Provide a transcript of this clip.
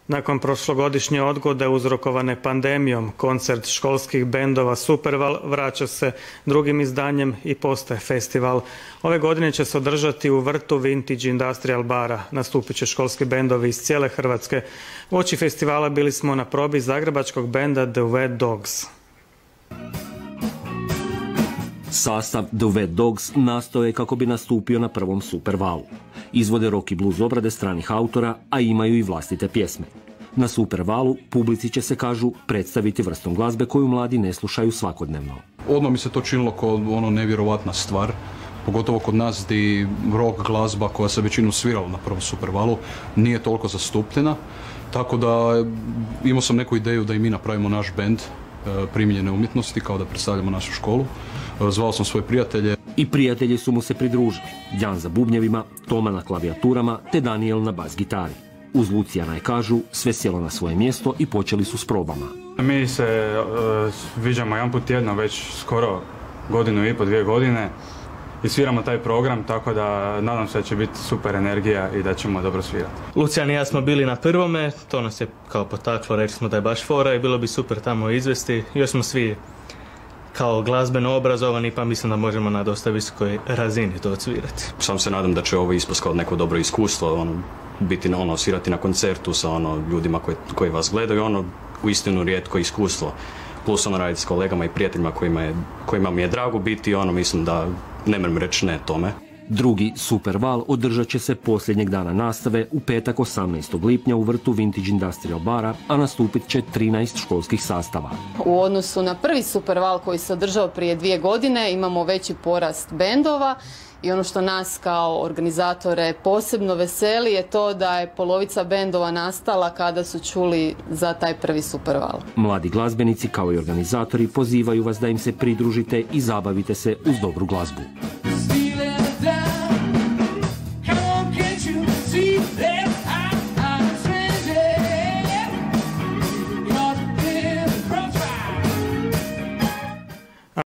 Nakon prošlogodišnje odgode uzrokovane pandemijom, koncert školskih bendova Superval vraća se drugim izdanjem i postaje festival. Ove godine će se održati u vrtu Vintage Industrial bara. Nastupit će školski bendovi iz cijele Hrvatske. Uoči festivala bili smo na probi zagrebačkog benda The Wet Dogs. Sastav The Wet Dogs nastao je kako bi nastupio na prvom Supervalu. Izvode rock i blues obrade stranih autora, a imaju i vlastite pjesme. Na Supervalu publici će se, kažu, predstaviti vrstom glazbe koju mladi ne slušaju svakodnevno. Odmah mi se to činilo kao nevjerovatna stvar, pogotovo kod nas gdje rock glazba koja se većinu svirala na prvom Supervalu nije toliko zastupljena, tako da imao sam neku ideju da i mi napravimo naš bend primijenjene umjetnosti, kao da predstavljamo našu školu. Zvao sam svoje prijatelje. I prijatelji su mu se pridružili. Jan za bubnjevima, Toma na klavijaturama te Daniel na bas gitari. Uz Lucijana je, kažu, sve sjelo na svoje mjesto i počeli su s probama. Mi se viđamo jedan put tjedno već skoro godinu i po, 2 godine i sviramo taj program, tako da nadam se da će biti super energija i da ćemo dobro svirati. Lucijan i ja smo bili na prvome, to nas je kao potaklo, rekli smo da je baš fora i bilo bi super tamo izvesti. Još smo svi kao glazbeno obrazovani, pa mislim da možemo na dosta visokoj razini to odsvirati. Sam se nadam da će ovo ispast kao neko dobro iskustvo, biti svirati na koncertu sa ljudima koji vas gledaju, uistinu rijetko iskustvo. Plus raditi s kolegama i prijateljima kojima mi je drago biti, mislim da ne moram reći ne tome. Drugi Superval održat će se posljednjeg dana nastave u petak 18. lipnja u vrtu Vintage Industrial bara, a nastupit će 13 školskih sastava. U odnosu na prvi Superval koji se održao prije 2 godine imamo veći porast bendova i ono što nas kao organizatore posebno veseli je to da je polovica bendova nastala kada su čuli za taj prvi Superval. Mladi glazbenici kao i organizatori pozivaju vas da im se pridružite i zabavite se uz dobru glazbu.